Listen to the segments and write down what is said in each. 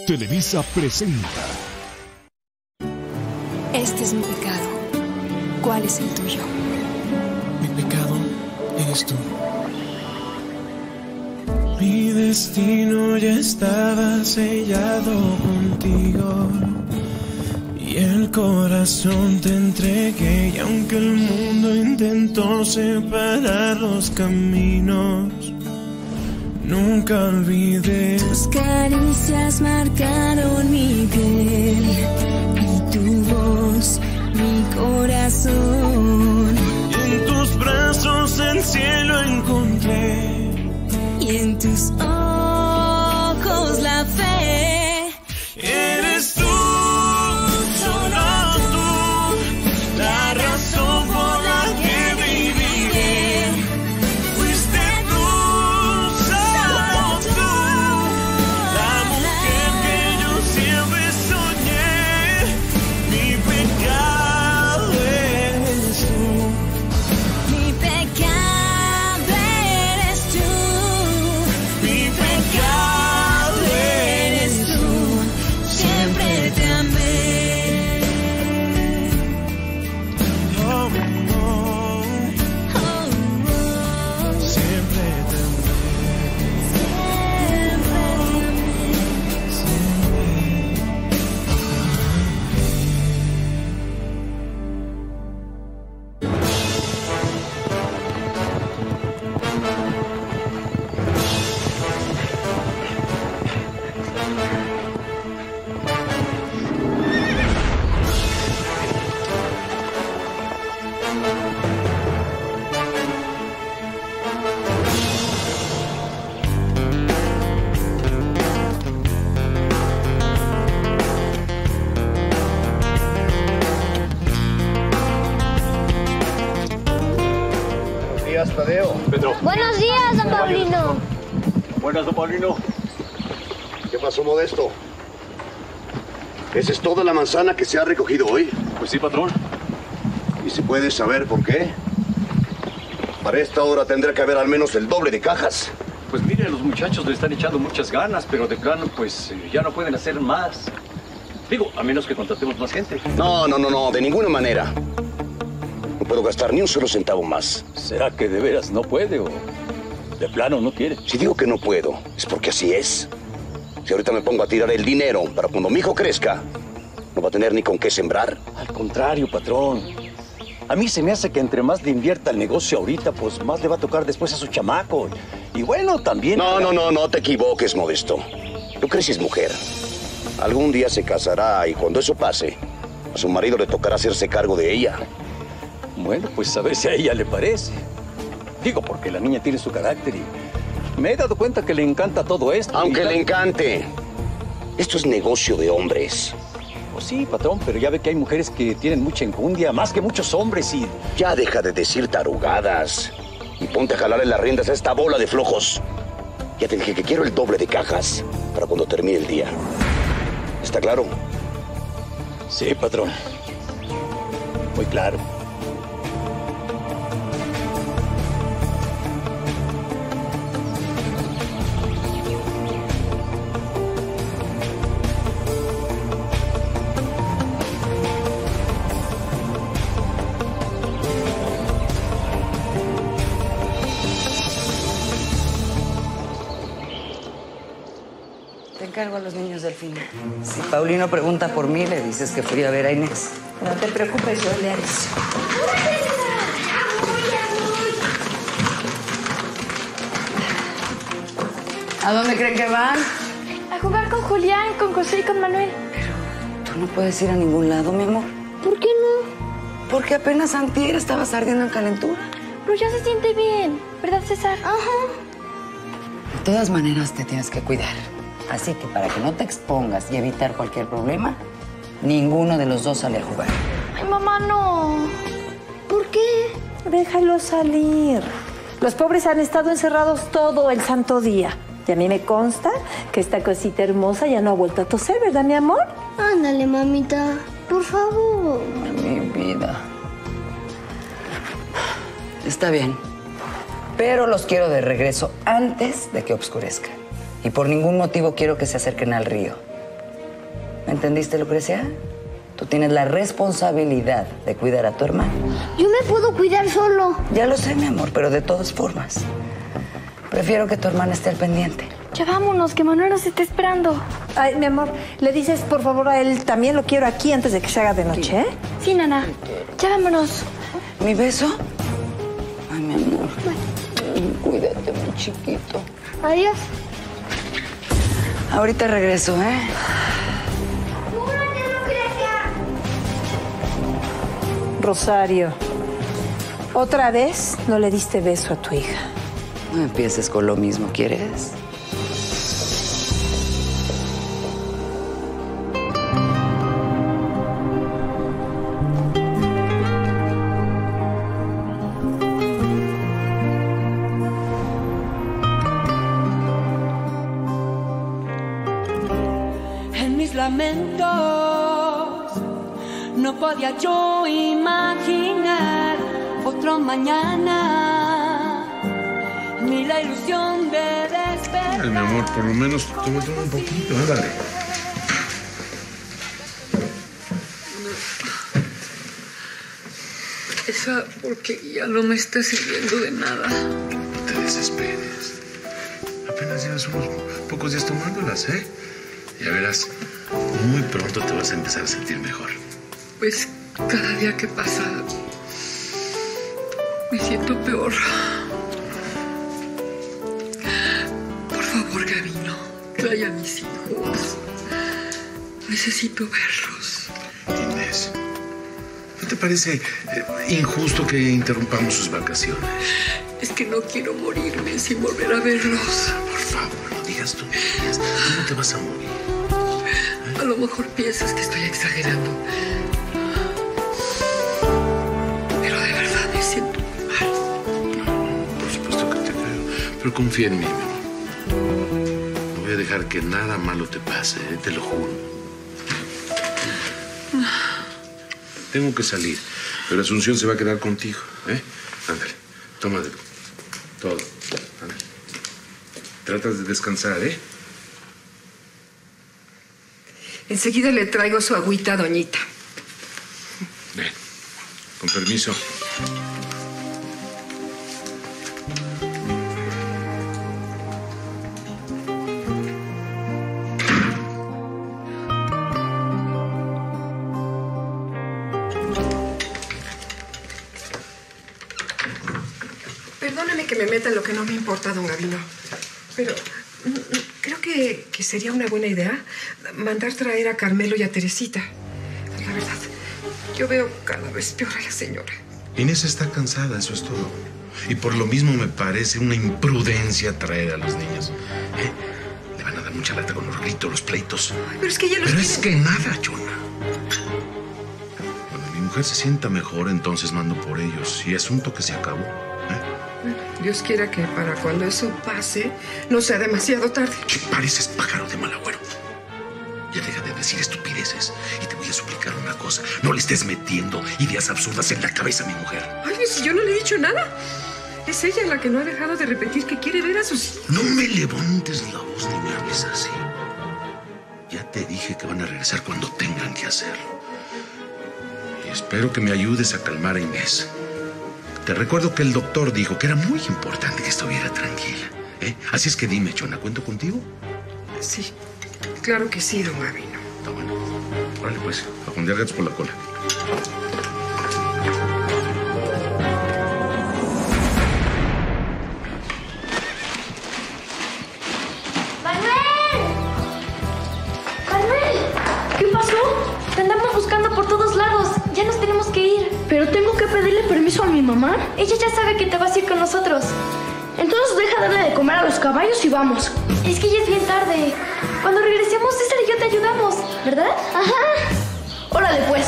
Televisa presenta. Este es mi pecado. ¿Cuál es el tuyo? Mi pecado eres tú. Mi destino ya estaba sellado contigo. Y el corazón te entregué. Y aunque el mundo intentó separar los caminos, nunca olvidé. Tus caricias marcaron mi piel y tu voz mi corazón. Y en tus brazos el cielo encontré. Y en tus ojos la fe. Eres tú, solo tú, la razón por la que viviré. Fuiste tú, solo tú, la mujer que yo siempre soñé. Mi pecado eres tú. Mi pecado eres tú. Mi pecado eres tú. Siempre te amé. Oh, oh, siempre te Tadeo. Pedro. Buenos días, don Paulino. Buenas, don Paulino. ¿Qué pasó, Modesto? ¿Esa es toda la manzana que se ha recogido hoy? Pues sí, patrón. ¿Y se puede saber por qué? Para esta hora tendrá que haber al menos el doble de cajas. Pues mire, los muchachos le están echando muchas ganas, pero de plano, pues ya no pueden hacer más. Digo, a menos que contratemos más gente. No, de ninguna manera. No puedo gastar ni un solo centavo más. ¿Será que de veras no puede o de plano no quiere? Si digo que no puedo, es porque así es. Si ahorita me pongo a tirar el dinero para cuando mi hijo crezca, no va a tener ni con qué sembrar. Al contrario, patrón. A mí se me hace que entre más le invierta el negocio ahorita, pues más le va a tocar después a su chamaco. Y bueno, también... No te equivoques, Modesto. Tú creces mujer. Algún día se casará y cuando eso pase, a su marido le tocará hacerse cargo de ella. Bueno, pues a ver si a ella le parece. Digo, porque la niña tiene su carácter y me he dado cuenta que le encanta todo esto. Aunque le encante. Esto es negocio de hombres. Pues sí, patrón, pero ya ve que hay mujeres que tienen mucha enjundia, más que muchos hombres y... Ya deja de decir tarugadas y ponte a jalarle las riendas a esta bola de flojos. Ya te dije que quiero el doble de cajas para cuando termine el día. ¿Está claro? Sí, patrón. Muy claro. Te encargo a los niños del fin. Si Paulino pregunta por mí, le dices que fui a ver a Inés. No te preocupes, yo le aviso. ¿A dónde creen que van? A jugar con Julián, con José y con Manuel. Tú no puedes ir a ningún lado, mi amor. ¿Por qué no? Porque apenas antier estabas ardiendo en calentura. Pero ya se siente bien, ¿verdad, César? Ajá. De todas maneras, te tienes que cuidar. Así que para que no te expongas y evitar cualquier problema, ninguno de los dos sale a jugar. Ay, mamá, no. ¿Por qué? Déjalo salir. Los pobres han estado encerrados todo el santo día. Y a mí me consta que esta cosita hermosa ya no ha vuelto a toser, ¿verdad, mi amor? Ándale, mamita. Por favor. Mi vida. Está bien. Pero los quiero de regreso antes de que oscurezca. Y por ningún motivo quiero que se acerquen al río. ¿Entendiste, Lucrecia? Tú tienes la responsabilidad de cuidar a tu hermano. Yo me puedo cuidar solo. Ya lo sé, mi amor, pero de todas formas, prefiero que tu hermana esté al pendiente. Ya vámonos, que Manuel nos está esperando. Ay, mi amor, le dices por favor a él, también lo quiero aquí antes de que se haga de noche, ¿eh? Sí, nana. Ya vámonos. ¿Mi beso? Ay, mi amor. Cuídate, mi chiquito. Adiós. Ahorita regreso, ¿eh? Rosario, otra vez no le diste beso a tu hija. No empieces con lo mismo, ¿quieres? En mis lamentos no podía yo imaginar otro mañana, ni la ilusión de despertar. Ay, mi amor, por lo menos toma un poquito, ándale. Esa porquería no me está sirviendo de nada. No te desesperes. Apenas llevas unos pocos días tomándolas, ¿eh? Ya verás, muy pronto te vas a empezar a sentir mejor. Pues cada día que pasa me siento peor. Por favor, Gabino, trae a mis hijos. Necesito verlos. Inés, ¿no te parece injusto que interrumpamos sus vacaciones? Es que no quiero morirme sin volver a verlos. Por favor, no digas tonterías. ¿Cómo te vas a morir? A lo mejor piensas que estoy exagerando. Pero de verdad me siento muy mal. Por supuesto que te creo. Pero confía en mí, mi amor. No voy a dejar que nada malo te pase, te lo juro. Tengo que salir, pero Asunción se va a quedar contigo, ¿eh? Ándale, toma de todo. Ándale. Tratas de descansar, ¿eh? Enseguida le traigo su agüita, doñita. Ven, con permiso. Perdóneme que me meta en lo que no me importa, don Gabino. Pero creo que sería una buena idea mandar traer a Carmelo y a Teresita. La verdad, yo veo cada vez peor a la señora. Inés está cansada, eso es todo. Y por lo mismo me parece una imprudencia traer a los niños. Le van a dar mucha lata con los gritos, los pleitos. Ay, pero es que ella los Pero tiene. es que nada, Chona. Cuando mi mujer se sienta mejor, entonces mando por ellos. Y asunto que se acabó. Dios quiera que para cuando eso pase no sea demasiado tarde. Que pareces pájaro de mal agüero. Ya deja de decir estupideces. Y te voy a suplicar una cosa. No le estés metiendo ideas absurdas en la cabeza a mi mujer. Ay, si yo no le he dicho nada. Es ella la que no ha dejado de repetir que quiere ver a sus hijos. No me levantes la voz ni me hables así. Ya te dije que van a regresar cuando tengan que hacerlo. Y espero que me ayudes a calmar a Inés. Te recuerdo que el doctor dijo que era muy importante que estuviera tranquila, ¿eh? Así es que dime, Chona, ¿cuento contigo? Sí, claro que sí, don Gabino. Está bueno. Órale, pues, a jondear gatos por la cola. ¡Manuel! ¡Manuel! ¿Qué pasó? Te andamos buscando por todos lados. Ya nos tenemos que ir. Pero tengo que pedirle permiso a mi mamá. Ella ya sabe que te vas a ir con nosotros. Entonces deja darle de comer a los caballos y vamos. Es que ya es bien tarde. Cuando regresemos, César y yo te ayudamos, ¿verdad? Ajá. Órale, pues.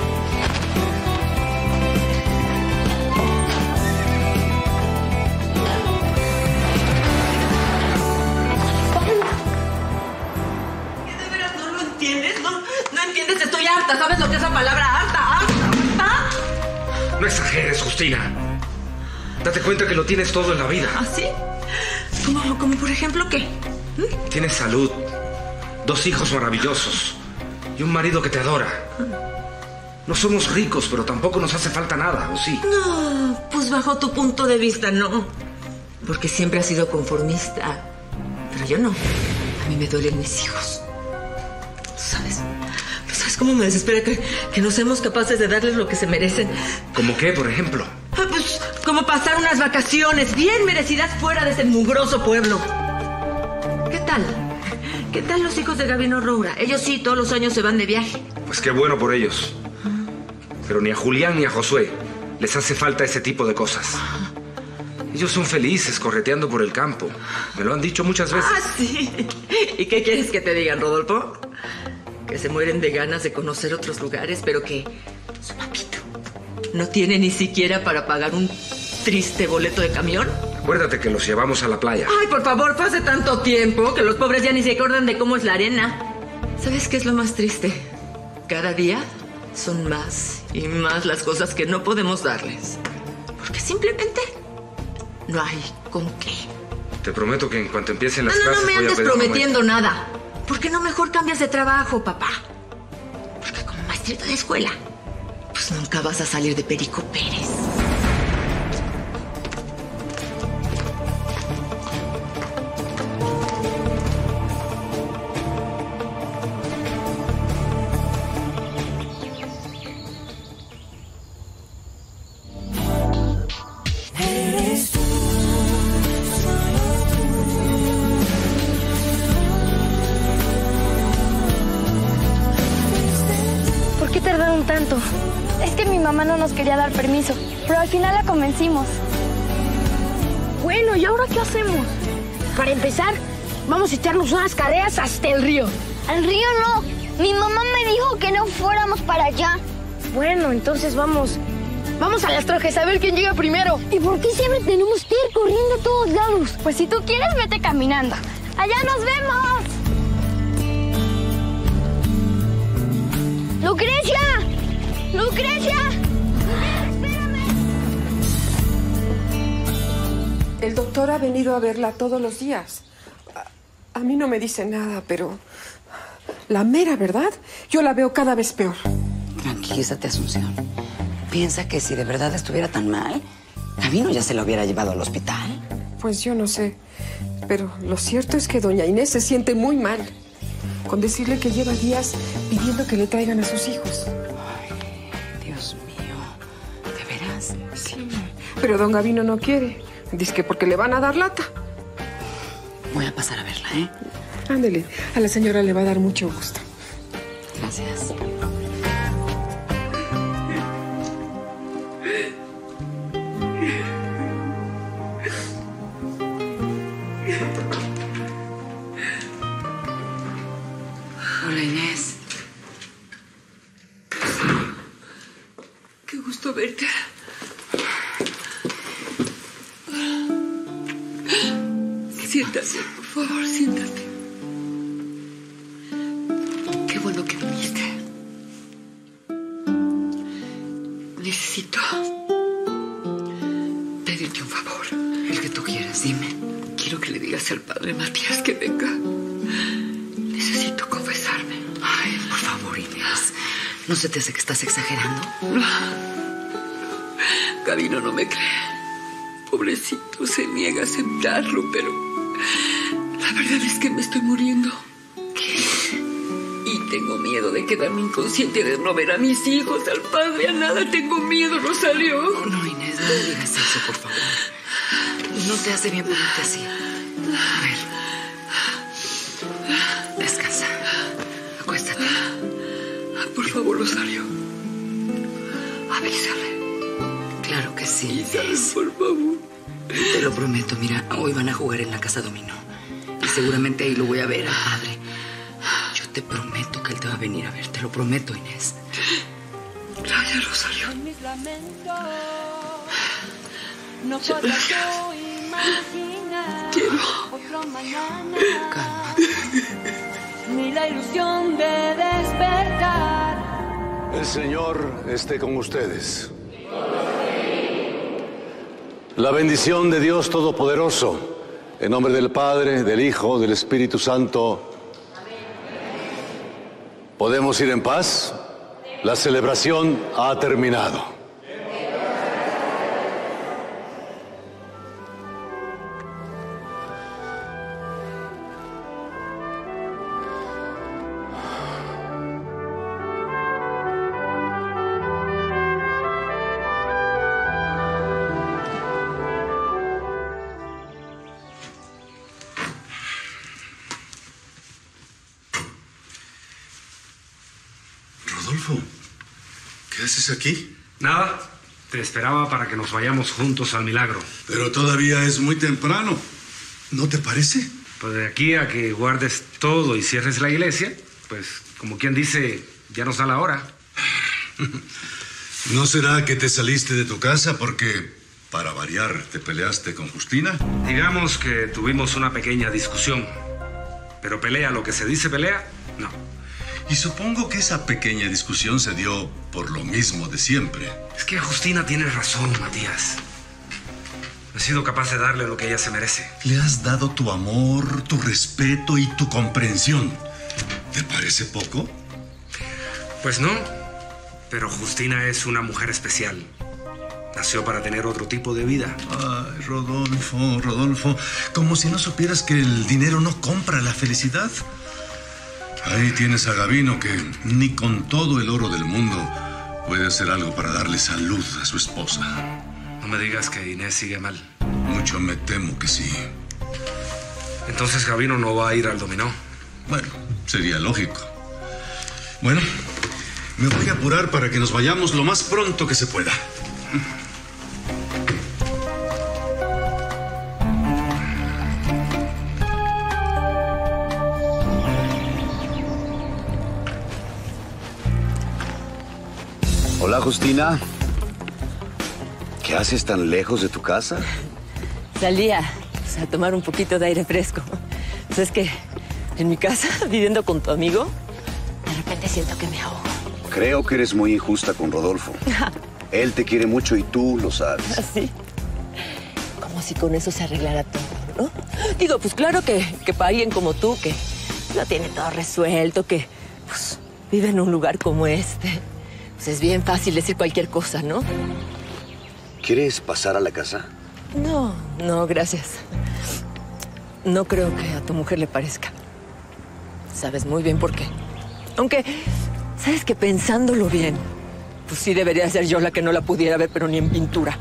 ¿De veras no lo entiendes? ¿No entiendes? Estoy harta. ¿Sabes lo que es la palabra harta? ¿Harta? No exageres, Justina. Date cuenta que lo tienes todo en la vida. ¿Ah, sí? ¿Como por ejemplo qué? Tienes salud, 2 hijos maravillosos Y un marido que te adora. No somos ricos, pero tampoco nos hace falta nada, ¿o sí? No, pues bajo tu punto de vista, no. Porque siempre has sido conformista. Pero yo no. A mí me duelen mis hijos. ¿Sabes? ¿Sabes cómo me desespera que no seamos capaces de darles lo que se merecen? ¿Cómo qué, por ejemplo? Pues como pasar unas vacaciones bien merecidas fuera de ese mugroso pueblo. ¿Qué tal? ¿Qué tal los hijos de Gabino Roura? Ellos sí, todos los años se van de viaje. Pues qué bueno por ellos. Pero ni a Julián ni a Josué les hace falta ese tipo de cosas. Ellos son felices correteando por el campo. Me lo han dicho muchas veces. Ah, sí. ¿Y qué quieres que te digan, Rodolfo? Que se mueren de ganas de conocer otros lugares, pero que su papito no tiene ni siquiera para pagar un triste boleto de camión. Acuérdate que los llevamos a la playa. Ay, por favor, fue hace tanto tiempo que los pobres ya ni se acuerdan de cómo es la arena. ¿Sabes qué es lo más triste? Cada día son más y más las cosas que no podemos darles. Porque simplemente no hay con qué. Te prometo que en cuanto empiecen las clases No me voy a andes pedir prometiendo nada. ¿Por qué no mejor cambias de trabajo, papá? Porque como maestrito de escuela, pues nunca vas a salir de Perico Pérez. ¿Por qué tardaron tanto? Es que mi mamá no nos quería dar permiso, pero al final la convencimos. Bueno, ¿y ahora qué hacemos? Para empezar, vamos a echarnos unas carreras hasta el río. Al río no. Mi mamá me dijo que no fuéramos para allá. Bueno, entonces vamos a las trojes a ver quién llega primero. ¿Y por qué siempre tenemos que ir corriendo a todos lados? Pues si tú quieres, vete caminando. ¡Allá nos vemos! ¡Lucrecia! ¡Lucrecia! ¡Espérame! El doctor ha venido a verla todos los días. A mí no me dice nada, pero la mera verdad, yo la veo cada vez peor. Tranquilízate, Asunción. Piensa que si de verdad estuviera tan mal, Gabino ya se la hubiera llevado al hospital. Pues yo no sé, pero lo cierto es que doña Inés se siente muy mal. Con decirle que lleva días pidiendo que le traigan a sus hijos. Ay, Dios mío. ¿De veras? Sí, pero don Gabino no quiere. Dice que porque le van a dar lata. Voy a pasar a verla, ¿eh? Ándele, a la señora le va a dar mucho gusto. Gracias. Hola, Inés. Qué gusto verte. Siéntate, por favor, siéntate. Qué bueno que viniste. Necesito pedirte un favor. El que tú quieras, dime. Quiero que le digas al padre Matías que venga. Necesito confesarme. Ay, por favor, Inés. ¿No se te hace que estás exagerando? Gabino no me cree. Pobrecito, se niega a aceptarlo, pero la verdad es que me estoy muriendo. ¿Qué? Y tengo miedo de quedarme inconsciente, de no ver a mis hijos, al padre, a nada. Tengo miedo, Rosario. No, Inés, no me digas eso, por favor. No te hace bien ponerte así. A ver. Descansa. Acuéstate. Por favor, Rosario. Avísale. Claro que sí, Inés. Por favor. Te lo prometo, mira, hoy van a jugar en la casa dominó. Y seguramente ahí lo voy a ver al padre. Yo te prometo que él te va a venir a ver. Te lo prometo, Inés. Gracias, Rosario. No puedo imaginar otro mañana. Cálmate. Ni la ilusión de despertar. El Señor esté con ustedes. La bendición de Dios Todopoderoso, en nombre del Padre, del Hijo, del Espíritu Santo. ¿Podemos ir en paz? La celebración ha terminado. Rodolfo, ¿qué haces aquí? Nada, te esperaba para que nos vayamos juntos al milagro. Pero todavía es muy temprano, ¿no te parece? Pues de aquí a que guardes todo y cierres la iglesia, pues como quien dice, ya nos da la hora. ¿No será que te saliste de tu casa porque, para variar, te peleaste con Justina? Digamos que tuvimos una pequeña discusión. Pero pelea, lo que se dice pelea, no. Y supongo que esa pequeña discusión se dio por lo mismo de siempre. Es que Justina tiene razón, Matías. He sido capaz de darle lo que ella se merece. Le has dado tu amor, tu respeto y tu comprensión. ¿Te parece poco? Pues no, pero Justina es una mujer especial. Nació para tener otro tipo de vida. Ay, Rodolfo, Rodolfo, como si no supieras que el dinero no compra la felicidad. Ahí tienes a Gavino que ni con todo el oro del mundo puede hacer algo para darle salud a su esposa. No me digas que Inés sigue mal. Mucho me temo que sí. Entonces Gavino no va a ir al dominó. Bueno, sería lógico. Bueno, me voy a apurar para que nos vayamos lo más pronto que se pueda. Hola, Justina. ¿Qué haces tan lejos de tu casa? Salía a tomar un poquito de aire fresco. Pues es que en mi casa, viviendo con tu amigo, de repente siento que me ahogo. Creo que eres muy injusta con Rodolfo. Él te quiere mucho y tú lo sabes. Así. Como si con eso se arreglara todo, ¿no? Digo, pues claro que para alguien como tú, que lo tiene todo resuelto, que pues, vive en un lugar como este, pues es bien fácil decir cualquier cosa, ¿no? ¿Quieres pasar a la casa? No, gracias. No creo que a tu mujer le parezca. Sabes muy bien por qué. Aunque, sabes que pensándolo bien, pues sí debería ser yo la que no la pudiera ver, pero ni en pintura.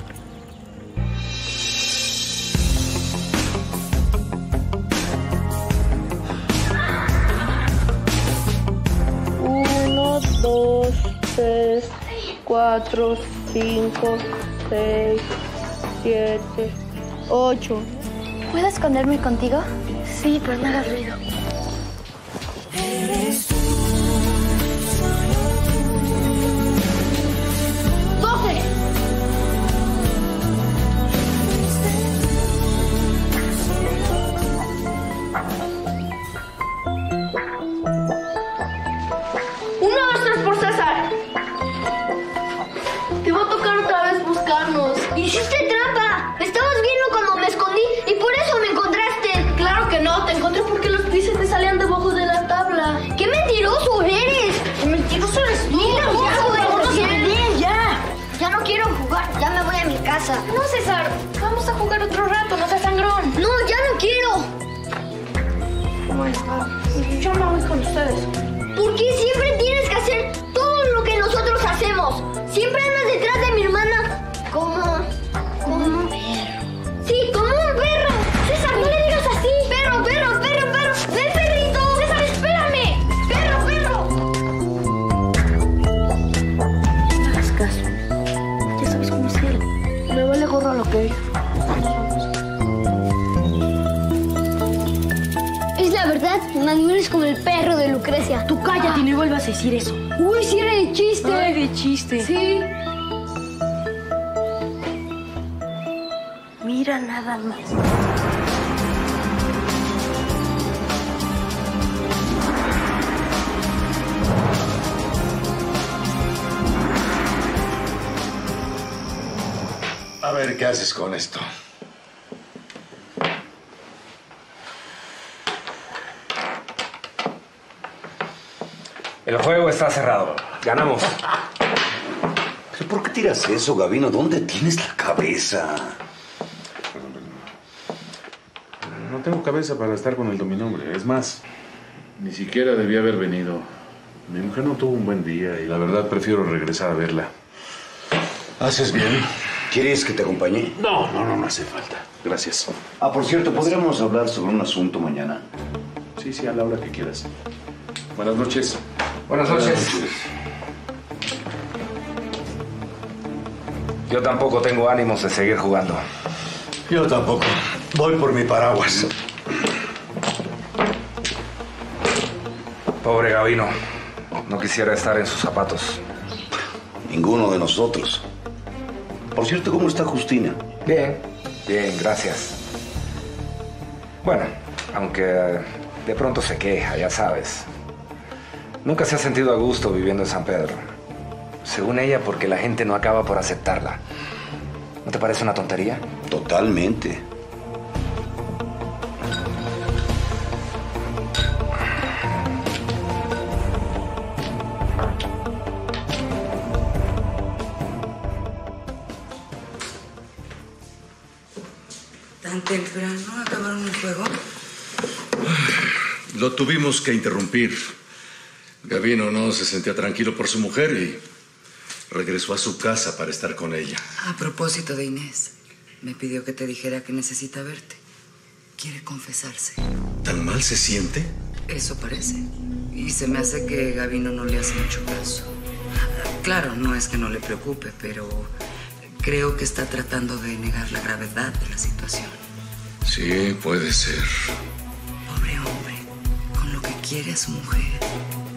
Uno, 2, 3, 4, 5, 6, 7, 8. ¿Puedo esconderme contigo? Sí, pero no hagas ruido. Eres tú. 12. Uno, 2, 3 por César. Te va a tocar otra vez buscarnos. ¡Hiciste trampa! Estabas viendo cuando me escondí y por eso me encontraste. Claro que no, te encontré porque los pises te salían debajo de la tabla. ¡Qué mentiroso eres! ¡Qué mentiroso eres tú! Mira, Bien, ya. Ya no quiero jugar, ya me voy a mi casa. No, César, vamos a jugar otro rato, no seas sangrón. No, ya no quiero. Bueno, yo me voy con ustedes. ¿Por qué siempre tienes que hacer todo lo que nosotros hacemos? Siempre andas detrás de mi hermana como un perro. Sí, como un perro. César, no le digas así. Perro. ¡Ven, perrito! César, espérame. Perro. No me hagas caso. Ya sabes cómo es él. Me vale gorro lo que diga. Es la verdad, Manuel es como el perro de Lucrecia. Tú cállate y no vuelvas a decir eso. Uy, sí era de chiste. Ay, de chiste. Sí. Mira nada más. A ver, ¿qué haces con esto? El juego está cerrado. Ganamos. ¿Pero por qué tiras eso, Gavino? ¿Dónde tienes la cabeza? No tengo cabeza para estar con el dominó, hombre. Es más, ni siquiera debía haber venido. Mi mujer no tuvo un buen día y la verdad prefiero regresar a verla. Haces bien. ¿Quieres que te acompañe? No hace falta. Gracias. Ah, por cierto, ¿podríamos hablar sobre un asunto mañana? Sí, a la hora que quieras. Buenas noches. Buenas noches. Yo tampoco tengo ánimos de seguir jugando. Yo tampoco. Voy por mi paraguas. Pobre Gavino. No quisiera estar en sus zapatos. Ninguno de nosotros. Por cierto, ¿cómo está Justina? Bien, gracias. Bueno, aunque de pronto se queja, ya sabes. Nunca se ha sentido a gusto viviendo en San Pedro. Según ella, porque la gente no acaba por aceptarla. ¿No te parece una tontería? Totalmente. ¿Tan temprano acabaron el juego? Lo tuvimos que interrumpir. Gavino no se sentía tranquilo por su mujer y regresó a su casa para estar con ella. A propósito de Inés, me pidió que te dijera que necesita verte. Quiere confesarse. ¿Tan mal se siente? Eso parece. Y se me hace que Gavino no le hace mucho caso. Claro, no es que no le preocupe, pero creo que está tratando de negar la gravedad de la situación. Sí, puede ser. Pobre hombre, con lo que quiere a su mujer.